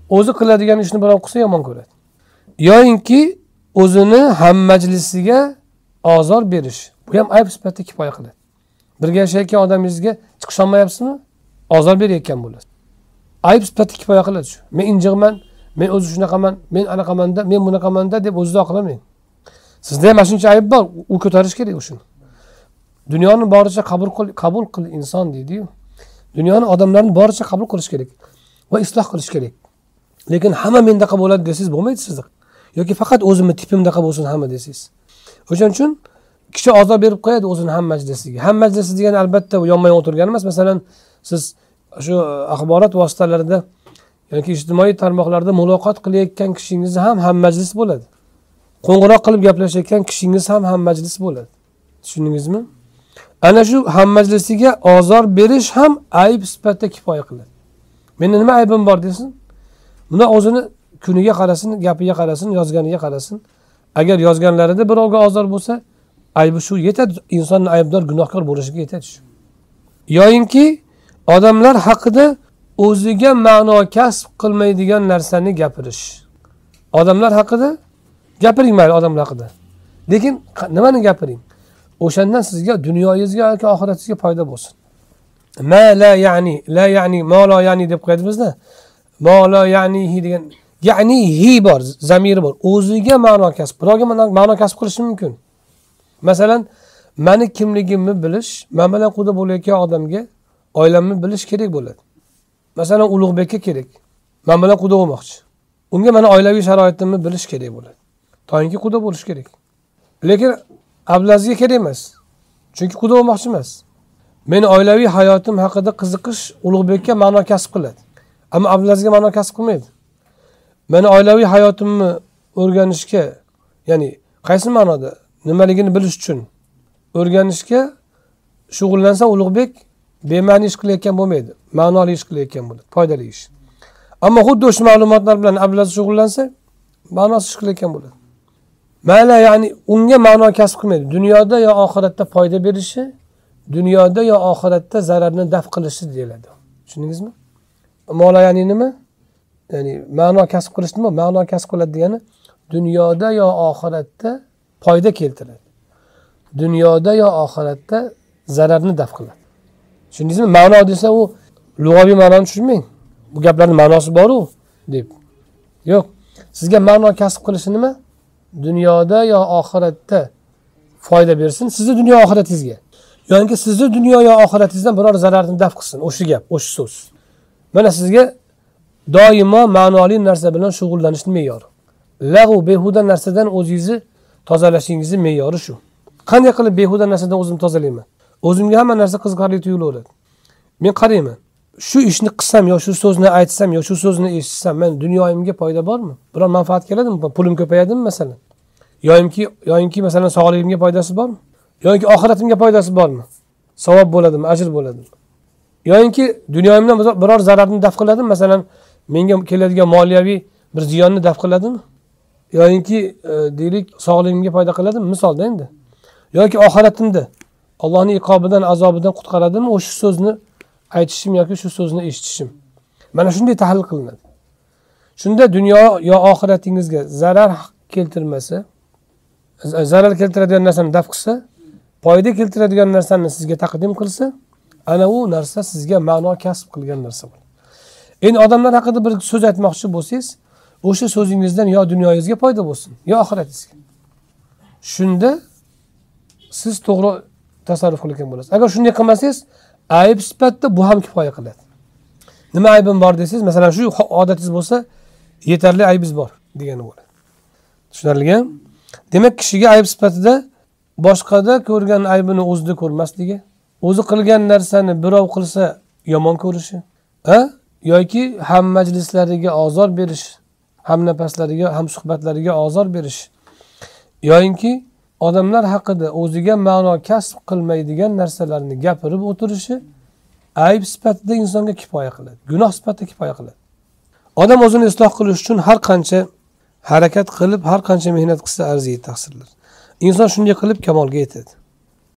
o'zi qiladigan ishni birov qilsa yomon ko'radi. Yo'inki o'zini ham majlisiga ozor berish. Bu ham ayb sifatida kifoya qiladi. Birga yashayotgan odamingizga chiqish olmayapsizmi? Ozor berayotgan bo'lasiz. Ayb sifatida kifoya qiladi shu. Men injiqman, men o'zi shunaqaman, men anaqamanda, men bunaqamanda deb o'zida oqlamang. Sizda ham shuncha ayb bor, u ko'tarish kerak o'shuni. Dunyoni boricha qabul qil inson deydi-yu. Dunyoni odamlarni boricha qabul qilish kerak va isloh qilish kerak. Lekin hamma mendaqa bo'ladi desiz bo'lmaydi sizda. Yoki faqat o'zimni tipimdaqa bo'lsin hamma desiz. O'shaning uchun kishi ozor berib qo'yadi o'zini ham majlisiga. Ham majlisi degani albatta yonma yon o'tirgani emas. Masalan, siz shu axborot vositalarida yoki ijtimoiy tarmoqlarda muloqot qilayotgan kishingiz ham majlis bo'ladi. Qo'ng'iroq qilib gaplashayotgan kishingiz ham majlis bo'ladi. Tushundingizmi? Ana shu ham majlisiga ozor berish ham ayb sifatida kifoya qiladi. Menda nima aybim bor desin? Bunda o'zini kuniga qarasin, gapiga qarasin, yozganiga qarasin. Agar yozganlarida birovga ozor bo'lsa, aybi shu yetadi, insonning aybdor, gunohkor bo'lishiga yetadi shu. Yo'inki odamlar haqida o'ziga ma'no kasb qilmaydigan narsani gapirish. Odamlar haqida gapiring mayli odamlar haqida. Lekin nimani gapiring? O'shandan sizga dunyoyingizga yoki oxiratingizga foyda bo'lsin. Ma la ya'ni, ma la ya'ni deb qo'yadimizda. Ma la ya'nihi degan, ya'ni hi bor, zamiri bor. O'ziga ma'no kasb, birovga ma'no kasb qilishi mumkin. Masalan, meni kimligimni bilish, men bilan quda bo'layotgan odamga oilamni bilish kerak bo'ladi. Masalan, Ulug'bekka kerak. Men bilan quda bo'lmoqchi. Unga meni oilaviy sharoitimni bilish kerak bo'ladi. To'yinki quda bo'lish kerak. Lekin Abdulazizga kerak emas. Chunki quda bo'lmoqchi emas. Meni oilaviy hayotim haqida qiziqish Ulug'bekka ma'no kasb qiladi. Ammo Abdulazizga ma'no kasb qilmaydi. Meni oilaviy hayotimni o'rganishga, ya'ni qaysi ma'noda nimaligini bilish uchun o'rganishga shug'ullansa Ulug'bek bema'ni ish qilayotgan bo'lmaydi. Ma'noli ish qilayotgan bo'ladi, foydali ish. Ammo xuddi o'sha ma'lumotlar bilan Abdulaziz shug'ullansa, ma'nosiz ish qilayotgan bo'ladi. Ma'la ya'ni unga ma'no kasb qilmaydi. Dunyoda yo oxiratda foyda berishi, dunyoda yo oxiratda zararni daf qilishi deyiladi. Tushundingizmi? Ma'la ya'ni nima? Ya'ni ma'no kasb qilish nima? Ma'no kasb qiladi degani dunyoda yo oxiratda foyda keltiradi. Dunyoda yo oxiratda zararni daf qiladi. Tushundingizmi? Ma'no desa u lug'aviy ma'noni tushunmang. Bu gaplarning ma'nosi bor-ku deb. Yo'q. Sizga ma'no kasb qilishi nima? Dunyoda yo oxiratda foyda bersin, sizni dunyo oxiratingizga. Yo'inki sizni dunyo yo oxiratingizdan biror zararni daf qilsin. O'sha gap, o'sha so'z. Mana sizga doimo ma'noli narsa bilan shug'ullanishning me'yori. Lag'u behuda narsadan o'zingizni tozalashingizni me'yori shu. Qanday qilib behuda narsadan o'zimni tozalayman? O'zimga hamma narsa qiziqarli tuyulaveradi. Men qarayman. Shu ishni qilsam yo shu so'zni aytsam yo shu so'zni eshitsam, men dunyoyimga foyda bormi? Biror manfaat keladimi? Pulim ko'payadimi masalan? Yo'inki masalan sog'ligimga foydasi bormi? Yo'inki oxiratimga foydasi bormi? Savob bo'ladimi, ajr bo'ladimi? Yo'inki dunyoyimdan biror zararni daf qiladimi? Masalan, menga keladigan moliyaviy bir ziyonni daf qiladimi? Yo'inki deylik sog'ligimga foyda qiladimi? Misolda endi. Yoki oxiratimda Allohning iqobidan, azobidan qutqaradimi o'sha so'zni aytishim yoki shu so'zni eshitishim. Mana shunday tahlil qilinadi. Shunda dunyo yo oxiratingizga zarar keltirmasa, zarar keltiradigan narsani daf qilsa, foyda keltiradigan narsani sizga taqdim qilsa, ana u narsa sizga ma'no kasb qilgan narsa bo'ladi. Endi odamlar haqida bir so'z aytmoqchi bo'lsangiz, o'sha so'zingizdan yo dunyoyingizga foyda bo'lsin, yo oxiratingizga. Shunda siz to'g'ri tasarruf qilgan bo'lasiz. Agar shunday qilmasangiz, ayb sifatida bu ham kifoya qiladi. Nima aybim bor desangiz, masalan shu odatingiz bo'lsa, yetarli aybingiz bor degani bo'ladi. Tushunarlimi? Demak, kishiga ayb sifatida boshqada ko'rgan aybini o'zida ko'rmasligi, o'zi qilgan narsani birov qilsa yomon ko'rishi, yoki ham majlislariga ozor berish, ham nafaslariga, ham suhbatlariga ozor berish, yoki odamlar haqida o'ziga ma'no kasb qilmaydigan narsalarni gapirib o'tirishi ayb sifatida insonga kifoya qiladi. Gunoh sifatida kifoya qiladi. Odam o'zini isloh qilish uchun har qancha harakat qilib, har qancha mehnat qilsa arziydi taqsirlar. Inson shunday qilib kamolga yetadi.